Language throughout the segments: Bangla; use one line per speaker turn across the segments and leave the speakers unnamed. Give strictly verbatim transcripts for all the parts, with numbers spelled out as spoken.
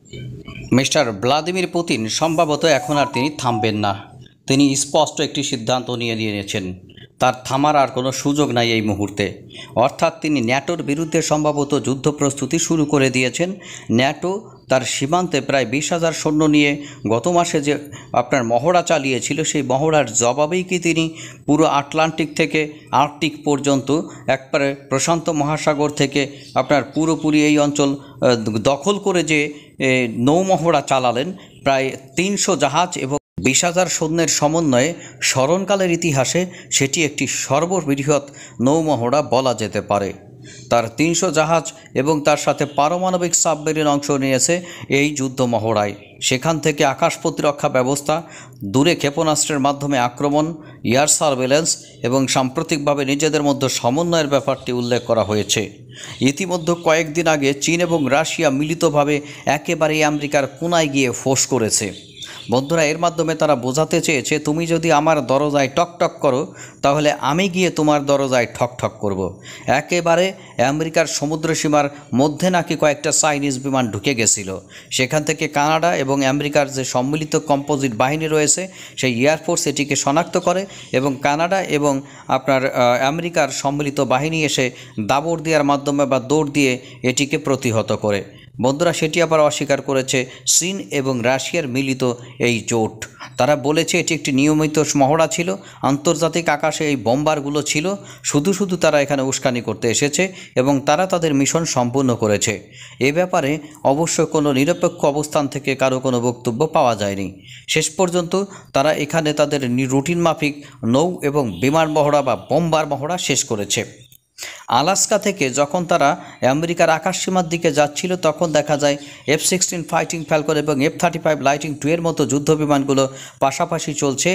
মিস্টার ভ্লাদিমির পুতিন সম্ভবত এখন আর তিনি থামবেন না। তিনি স্পষ্ট একটি সিদ্ধান্ত নিয়ে নিয়েছেন, তার থামার আর কোনো সুযোগ নাই এই মুহূর্তে। অর্থাৎ তিনি ন্যাটোর বিরুদ্ধে সম্ভবত যুদ্ধ প্রস্তুতি শুরু করে দিয়েছেন। ন্যাটো তার সীমান্তে প্রায় বিশ হাজার সৈন্য নিয়ে গত মাসে যে আপনার মহড়া চালিয়েছিল, সেই মহড়ার জবাবেই কি তিনি পুরো আটলান্টিক থেকে আর্কটিক পর্যন্ত একবারে প্রশান্ত মহাসাগর থেকে আপনার পুরোপুরি এই অঞ্চল দখল করে যে নৌমহড়া চালালেন, প্রায় তিনশো জাহাজ এবং বিশ হাজার সৈন্যের সমন্বয়ে স্মরণকালের ইতিহাসে সেটি একটি সর্ববৃহৎ নৌমহড়া বলা যেতে পারে। তার তিনশো জাহাজ এবং তার সাথে পারমাণবিক সাবমেরিন অংশ নিয়েছে এই যুদ্ধ মহড়ায়। সেখান থেকে আকাশ প্রতিরক্ষা ব্যবস্থা, দূরে ক্ষেপণাস্ত্রের মাধ্যমে আক্রমণ, এয়ার সার্ভেলেন্স এবং সাম্প্রতিকভাবে নিজেদের মধ্যে সমন্বয়ের ব্যাপারটি উল্লেখ করা হয়েছে। ইতিমধ্যে কয়েকদিন আগে চীন এবং রাশিয়া মিলিতভাবে একেবারেই আমেরিকার কোনায় গিয়ে ফোঁস করেছে। বন্ধুরা, এর মাধ্যমে তারা বোঝাতে চেয়েছে, তুমি যদি আমার দরজায় টক টক করো তাহলে আমি গিয়ে তোমার দরজায় ঠক ঠক করব। একেবারে আমেরিকার সমুদ্র সীমার মধ্যে নাকি কয়েকটা চাইনিজ বিমান ঢুকে গেছিল। সেখান থেকে কানাডা এবং আমেরিকার যে সম্মিলিত কম্পোজিট বাহিনী রয়েছে সেই এয়ারফোর্স এটিকে শনাক্ত করে এবং কানাডা এবং আপনার আমেরিকার সম্মিলিত বাহিনী এসে দাবড় দেওয়ার মাধ্যমে বা দৌড় দিয়ে এটিকে প্রতিহত করে। বন্ধুরা, সেটি আবার অস্বীকার করেছে চীন এবং রাশিয়ার মিলিত এই জোট। তারা বলেছে এটি একটি নিয়মিত মহড়া ছিল, আন্তর্জাতিক আকাশে এই বোম্বারগুলো ছিল, শুধু শুধু তারা এখানে উস্কানি করতে এসেছে এবং তারা তাদের মিশন সম্পূর্ণ করেছে। এ ব্যাপারে অবশ্য কোনো নিরপেক্ষ অবস্থান থেকে কারো কোনো বক্তব্য পাওয়া যায়নি। শেষ পর্যন্ত তারা এখানে তাদের রুটিন মাফিক নৌ এবং বিমান মহড়া বা বোম্বার মহড়া শেষ করেছে। আলাস্কা থেকে যখন তারা আমেরিকার আকাশসীমার দিকে যাচ্ছিল তখন দেখা যায় এফ সিক্সটিন ফাইটিং ফ্যালকন এবং F thirty five lighting two এর মতো যুদ্ধ বিমানগুলো পাশাপাশি চলছে,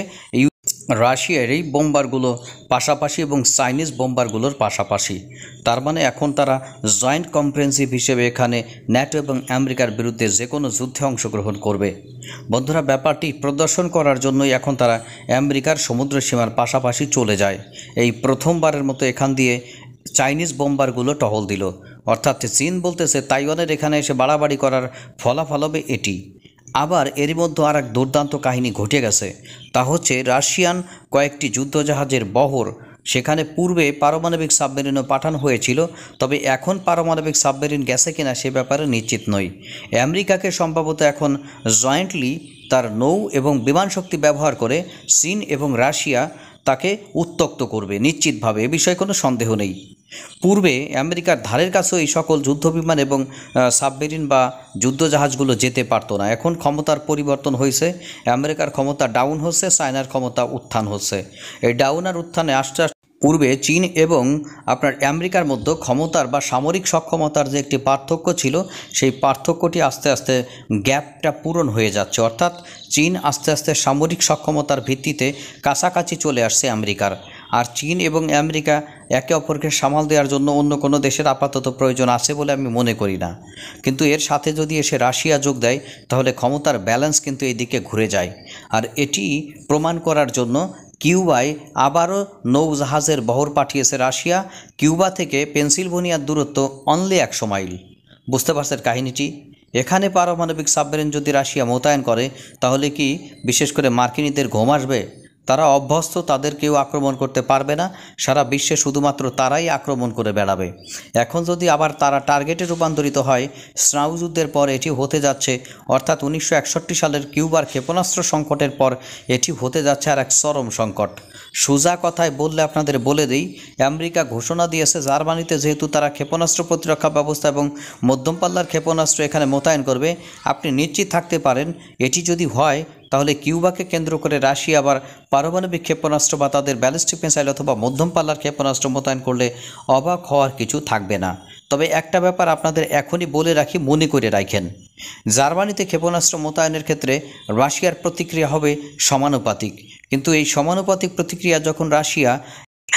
রাশিয়ার এই বোম্বারগুলো পাশাপাশি এবং চাইনিজ বোম্বারগুলোর পাশাপাশি। তার মানে এখন তারা জয়েন্ট কম্প্রেহেনসিভ হিসেবে এখানে ন্যাটো এবং আমেরিকার বিরুদ্ধে যে কোনো যুদ্ধে অংশগ্রহণ করবে। বন্ধুরা, ব্যাপারটি প্রদর্শন করার জন্যই এখন তারা আমেরিকার সমুদ্র সীমার পাশাপাশি চলে যায়। এই প্রথমবারের মতো এখান দিয়ে চাইনিজ বোম্বারগুলো টহল দিল। অর্থাৎ চীন বলতেছে তাইওয়ানের এখানে এসে বাড়াবাড়ি করার ফলাফল হবে এটি। আবার এর মধ্যে আর এক দুর্দান্ত কাহিনী ঘটে গেছে, তা হচ্ছে রাশিয়ান কয়েকটি যুদ্ধজাহাজের বহর সেখানে পূর্বে পারমাণবিক সাবমেরিনও পাঠানো হয়েছিল, তবে এখন পারমাণবিক সাবমেরিন গেছে কিনা সে ব্যাপারে নিশ্চিত নই। আমেরিকাকে সম্ভবত এখন জয়েন্টলি তার নৌ এবং বিমান শক্তি ব্যবহার করে চীন এবং রাশিয়া তাকে উত্তক্ত করবে নিশ্চিতভাবে, এ বিষয়ে কোনো সন্দেহ নেই। পূর্বে আমেরিকার ধারের কাছেও এই সকল যুদ্ধবিমান এবং সাবমেরিন বা যুদ্ধজাহাজগুলো যেতে পারতো না। এখন ক্ষমতার পরিবর্তন হয়েছে, আমেরিকার ক্ষমতা ডাউন হচ্ছে, চায়নার ক্ষমতা উত্থান হচ্ছে। এই ডাউন আর উত্থানে আস্তে আস্তে পূর্বে চীন এবং আপনার আমেরিকার মধ্যে ক্ষমতার বা সামরিক সক্ষমতার যে একটি পার্থক্য ছিল, সেই পার্থক্যটি আস্তে আস্তে গ্যাপটা পূরণ হয়ে যাচ্ছে। অর্থাৎ চীন আস্তে আস্তে সামরিক সক্ষমতার ভিত্তিতে কাছাকাছি চলে আসছে আমেরিকার। আর চীন এবং আমেরিকা একে অপরকে সামাল দেওয়ার জন্য অন্য কোনো দেশের আপাতত প্রয়োজন আছে বলে আমি মনে করি না। কিন্তু এর সাথে যদি এসে রাশিয়া যোগ দেয় তাহলে ক্ষমতার ব্যালেন্স কিন্তু এই দিকে ঘুরে যায়। আর এটি প্রমাণ করার জন্য কিউবায় আবারও নৌজাহাজের বহর পাঠিয়েছে রাশিয়া। কিউবা থেকে পেনসিলভানিয়ার দূরত্ব অনলি একশো মাইল। বুঝতে পারছেন কাহিনীটি? এখানে পারমাণবিক সাবমেরিন যদি রাশিয়া মোতায়েন করে তাহলে কি বিশেষ করে মার্কিনীদের ঘুম আসবে? তারা অভ্যস্ত, তাদের কেউ আক্রমণ করতে পারবে না, সারা বিশ্বে শুধুমাত্র তারাই আক্রমণ করে বেড়াবে। এখন যদি আবার তারা টার্গেটে রূপান্তরিত হয়, স্নাউ যুদ্ধের পর এটি হতে যাচ্ছে, অর্থাৎ উনিশশো একষট্টি সালের কিউবার ক্ষেপণাস্ত্র সংকটের পর এটি হতে যাচ্ছে আর এক চরম সংকট। সোজা কথায় বললে আপনাদের বলে দিই, আমেরিকা ঘোষণা দিয়েছে জার্মানিতে যেহেতু তারা ক্ষেপণাস্ত্র প্রতিরক্ষা ব্যবস্থা এবং মধ্যম পাল্লার ক্ষেপণাস্ত্র এখানে মোতায়েন করবে, আপনি নিশ্চিত থাকতে পারেন এটি যদি হয় তাহলে কিউবাকে কেন্দ্র করে রাশিয়া আবার পারমাণবিক ক্ষেপণাস্ত্র বা তাদের ব্যালিস্টিক মিসাইল অথবা মধ্যম পাল্লার ক্ষেপণাস্ত্র মোতায়েন করলে অবাক হওয়ার কিছু থাকবে না। তবে একটা ব্যাপার আপনাদের এখনই বলে রাখি, মনে করে রাখেন, জার্মানিতে ক্ষেপণাস্ত্র মোতায়েনের ক্ষেত্রে রাশিয়ার প্রতিক্রিয়া হবে সমানুপাতিক। কিন্তু এই সমানুপাতিক প্রতিক্রিয়া যখন রাশিয়া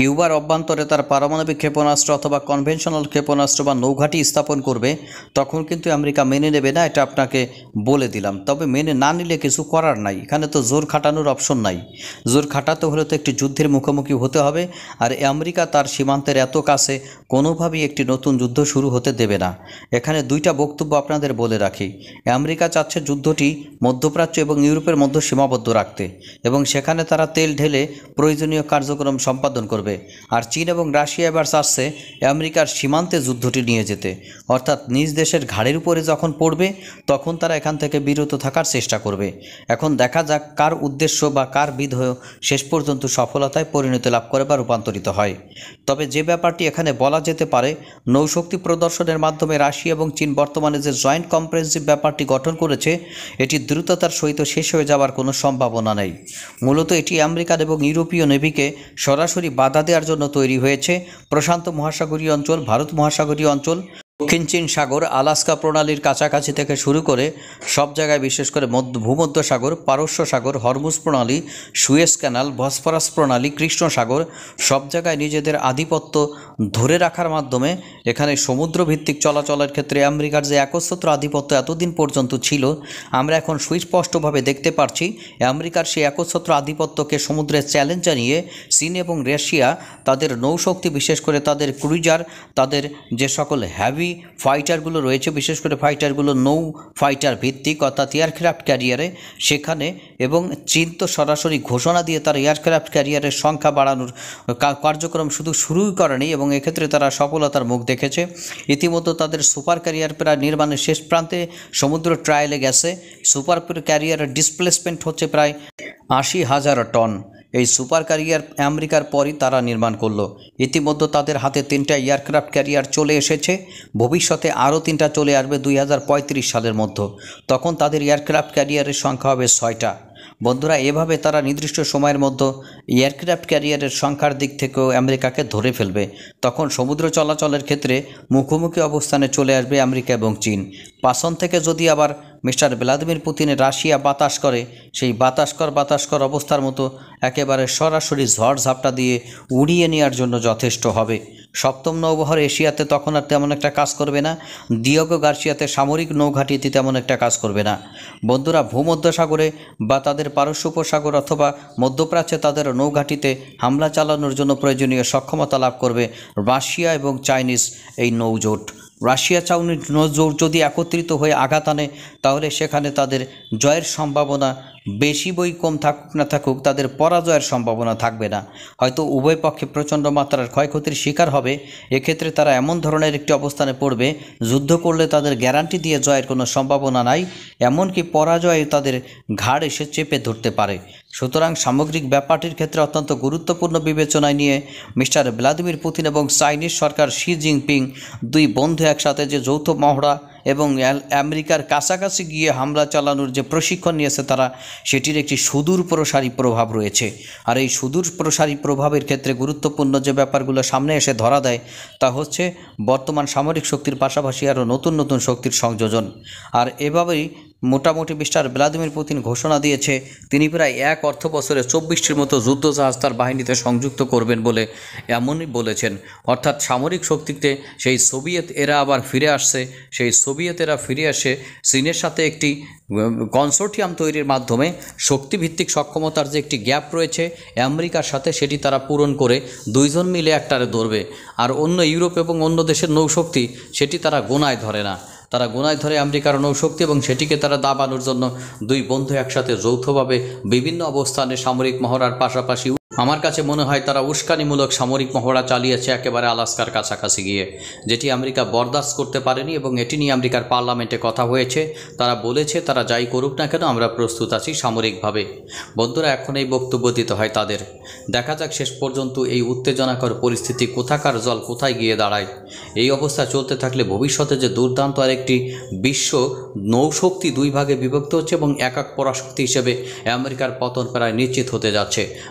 কিউবার অভ্যন্তরে তার পারমাণবিক ক্ষেপণাস্ত্র অথবা কনভেনশনাল ক্ষেপণাস্ত্র বা নৌঘাঁটি স্থাপন করবে, তখন কিন্তু আমেরিকা মেনে নেবে না, এটা আপনাকে বলে দিলাম। তবে মেনে না নিলে কিছু করার নাই, এখানে তো জোর খাটানোর অপশন নাই। জোর খাটাতে হলে তো একটি যুদ্ধের মুখোমুখি হতে হবে, আর আমেরিকা তার সীমান্তের এত কাছে কোনোভাবেই একটি নতুন যুদ্ধ শুরু হতে দেবে না। এখানে দুইটা বক্তব্য আপনাদের বলে রাখি। আমেরিকা চাচ্ছে যুদ্ধটি মধ্যপ্রাচ্য এবং ইউরোপের মধ্যে সীমাবদ্ধ রাখতে, এবং সেখানে তারা তেল ঢেলে প্রয়োজনীয় কার্যক্রম সম্পাদন করবে। আর চীন এবং রাশিয়া এবার চাচ্ছে আমেরিকার সীমান্তে যুদ্ধটি নিয়ে যেতে, অর্থাৎ নিজ দেশের ঘাড়ের উপরে যখন পড়বে তখন তারা এখান থেকে বিরত থাকার চেষ্টা করবে। এখন দেখা যাক কার উদ্দেশ্য বা কার বিধেয় শেষ পর্যন্ত সফলতায় পরিণতি লাভ করে বা রূপান্তরিত হয়। তবে যে ব্যাপারটি এখানে বলা যেতে পারে, নৌশক্তি প্রদর্শনের মাধ্যমে রাশিয়া এবং চীন বর্তমানে যে জয়েন্ট কম্প্রেহেনসিভ ব্যাপারটি গঠন করেছে, এটি দ্রুততার সহিত শেষ হয়ে যাওয়ার কোনো সম্ভাবনা নেই। মূলত এটি আমেরিকান এবং ইউরোপীয় নেভিকে সরাসরি বাধা দেওয়ার জন্য তৈরি হয়েছে। প্রশান্ত মহাসাগরীয় অঞ্চল, ভারত মহাসাগরীয় অঞ্চল, দক্ষিণ চীন সাগর, আলাস্কা প্রণালীর কাছাকাছি থেকে শুরু করে সব জায়গায়, বিশেষ করে মধ্য ভূমধ্য সাগর, পারস্য সাগর, হরমুজ প্রণালী, সুয়েজ ক্যানাল, বসফরাস প্রণালী, কৃষ্ণ সাগর, সব জায়গায় নিজেদের আধিপত্য ধরে রাখার মাধ্যমে এখানে সমুদ্রভিত্তিক চলাচলের ক্ষেত্রে আমেরিকার যে একচ্ছত্র আধিপত্য এতদিন পর্যন্ত ছিল, আমরা এখন সুস্পষ্টভাবে দেখতে পারছি আমেরিকার সেই একচ্ছত্র আধিপত্যকে সমুদ্রের চ্যালেঞ্জ জানিয়ে চীন এবং রাশিয়া তাদের নৌশক্তি, বিশেষ করে তাদের ক্রুজার, তাদের যে সকল হ্যাভি ফাইটারগুলো রয়েছে, বিশেষ করে ফাইটারগুলো নৌ ফাইটার ভিত্তিক অর্থাৎ এয়ারক্রাফট ক্যারিয়ারে, সেখানে, এবং চীন তো সরাসরি ঘোষণা দিয়ে তার এয়ারক্রাফট ক্যারিয়ারের সংখ্যা বাড়ানোর কার্যক্রম শুধু শুরুই করেনি, এবং এক্ষেত্রে তারা সফলতার মুখ দেখেছে। ইতিমধ্যে তাদের সুপার ক্যারিয়ার প্রায় নির্মাণের শেষ প্রান্তে সমুদ্র ট্রায়ালে গেছে। সুপার ক্যারিয়ারের ডিসপ্লেসমেন্ট হচ্ছে প্রায় আশি হাজার টন। এই সুপার ক্যারিয়ার আমেরিকার পরই তারা নির্মাণ করলো। ইতিমধ্যে তাদের হাতে তিনটা এয়ারক্রাফট ক্যারিয়ার চলে এসেছে, ভবিষ্যতে আরও তিনটা চলে আসবে দুই হাজার পঁয়ত্রিশ সালের মধ্যে, তখন তাদের এয়ারক্রাফট ক্যারিয়ারের সংখ্যা হবে ছয়টা। বন্ধুরা, এভাবে তারা নির্দিষ্ট সময়ের মধ্যে এয়ারক্রাফট ক্যারিয়ারের সংখ্যার দিক থেকেও আমেরিকাকে ধরে ফেলবে। তখন সমুদ্র চলাচলের ক্ষেত্রে মুখোমুখি অবস্থানে চলে আসবে আমেরিকা এবং চীন। পাশন থেকে যদি আবার মিস্টার ভ্লাদিমির পুতিনের রাশিয়া বাতাস করে, সেই বাতাসকর বাতাসকর অবস্থার মতো একেবারে সরাসরি ঝড় ঝাপটা দিয়ে উড়িয়ে নেওয়ার জন্য যথেষ্ট হবে। সপ্তম নৌবহর এশিয়াতে তখন আর তেমন একটা কাজ করবে না, ডিয়েগো গার্সিয়াতে সামরিক নৌঘাঁটিতে তেমন একটা কাজ করবে না। বন্ধুরা, ভূমধ্যসাগরে বা তাদের পারস্য উপসাগর অথবা মধ্যপ্রাচ্যে তাদের নৌঘাঁটিতে হামলা চালানোর জন্য প্রয়োজনীয় সক্ষমতা লাভ করবে রাশিয়া এবং চাইনিজ এই নৌজোট। রাশিয়া চাইনিজ নৌজোট যদি একত্রিত হয়ে আঘাত আনে, তাহলে সেখানে তাদের জয়ের সম্ভাবনা বেশি বই কম থাকুক না থাকুক, তাদের পরাজয়ের সম্ভাবনা থাকবে না। হয়তো উভয় পক্ষে প্রচণ্ড মাত্রার ক্ষয়ক্ষতির শিকার হবে। এক্ষেত্রে তারা এমন ধরনের একটি অবস্থানে পড়বে, যুদ্ধ করলে তাদের গ্যারান্টি দিয়ে জয়ের কোনো সম্ভাবনা নাই, এমনকি পরাজয় তাদের ঘাড় এসে চেপে ধরতে পারে। সুতরাং সামগ্রিক ব্যাপারটির ক্ষেত্রে অত্যন্ত গুরুত্বপূর্ণ বিবেচনায় নিয়ে মিস্টার ভ্লাদিমির পুতিন এবং চাইনিজ সরকার শি জিনপিং দুই বন্ধু একসাথে যে যৌথ মহড়া এবং আমেরিকার কাছাকাছি গিয়ে হামলা চালানোর যে প্রশিক্ষণ নিয়েছে তারা, সেটির একটি সুদূর প্রসারী প্রভাব রয়েছে। আর এই সুদূর প্রসারী প্রভাবের ক্ষেত্রে গুরুত্বপূর্ণ যে ব্যাপারগুলো সামনে এসে ধরা দেয়, তা হচ্ছে বর্তমান সামরিক শক্তির পাশাপাশি আরও নতুন নতুন শক্তির সংযোজন। আর এভাবেই মোটামুটি মিস্টার ভ্লাদিমির পুতিন ঘোষণা দিয়েছে তিনি প্রায় এক অর্থ বছরে চব্বিশটির মতো যুদ্ধজাহাজ তার বাহিনীতে সংযুক্ত করবেন বলে এমনই বলেছেন। অর্থাৎ সামরিক শক্তিতে সেই সোভিয়েত এরা আবার ফিরে আসছে। সেই সোভিয়েত এরা ফিরে আসে চীনের সাথে একটি কনসোর্টিয়াম তৈরির মাধ্যমে শক্তিভিত্তিক সক্ষমতার যে একটি গ্যাপ রয়েছে আমেরিকার সাথে, সেটি তারা পূরণ করে দুইজন মিলে একটারে ধরবে। আর অন্য ইউরোপ এবং অন্য দেশের নৌশক্তি সেটি তারা গোনায় ধরে না, তারা গোনায় ধরে আমেরিকার নৌশক্তি, এবং সেটিকে তারা দাবানোর জন্য দুই বন্ধু একসাথে যৌথভাবে বিভিন্ন অবস্থানে সামরিক মহড়ার পাশাপাশি আমার কাছে মনে হয় তারা উস্কানিমূলক সামরিক মহড়া চালিয়েছে একেবারে আলাস্কার কাছাকাছি গিয়ে, যেটি আমেরিকা বরদাস্ত করতে পারেনি। এবং এটি নিয়ে আমেরিকার পার্লামেন্টে কথা হয়েছে, তারা বলেছে তারা যাই করুক না কেন আমরা প্রস্তুত আছি সামরিকভাবে। বন্ধুরা, এখন এই বক্তব্য দিতে হয় তাদের। দেখা যাক শেষ পর্যন্ত এই উত্তেজনাকর পরিস্থিতি কোথাকার জল কোথায় গিয়ে দাঁড়ায়। এই অবস্থা চলতে থাকলে ভবিষ্যতে যে দুর্দান্ত আরেকটি বিশ্ব নৌশক্তি দুই ভাগে বিভক্ত হচ্ছে এবং একক পরাশক্তি হিসেবে আমেরিকার পতন প্রায় নিশ্চিত হতে যাচ্ছে। যতদিন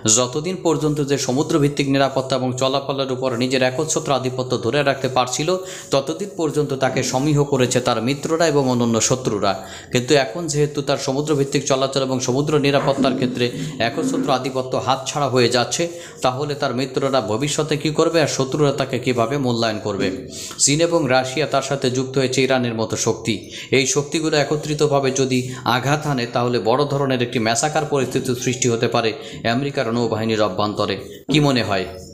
ততদিন পর্যন্ত যে সমুদ্রভিত্তিক নিরাপত্তা এবং চলাচলের উপর নিজের একচ্ছত্র আধিপত্য ধরে রাখতে পারছিল, ততদিন পর্যন্ত তাকে সমীহ করেছে তার মিত্ররা এবং অন্যান্য শত্রুরা। কিন্তু এখন যেহেতু তার সমুদ্রভিত্তিক চলাচল এবং সমুদ্র নিরাপত্তার ক্ষেত্রে একচ্ছত্র আধিপত্য হাতছাড়া হয়ে যাচ্ছে, তাহলে তার মিত্ররা ভবিষ্যতে কী করবে আর শত্রুরা তাকে কীভাবে মূল্যায়ন করবে? চীন এবং রাশিয়া, তার সাথে যুক্ত হয়েছে ইরানের মতো শক্তি। এই শক্তিগুলো একত্রিতভাবে যদি আঘাত হানে, তাহলে বড় ধরনের একটি ম্যাসাকার পরিস্থিতির সৃষ্টি হতে পারে আমেরিকার নৌবাহিনীর অভ্যন্তরে। কি মনে হয়?